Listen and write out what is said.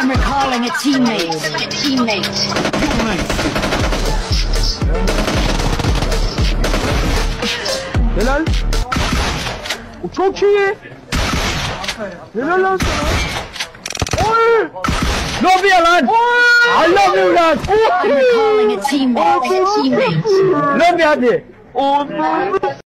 I'm recalling a teammate. Helal. O çok iyi. Helal lan sana. Oy! Ne yapıyor lan? I love you lan. I'm recalling a teammate. Ne yapıyor hadi?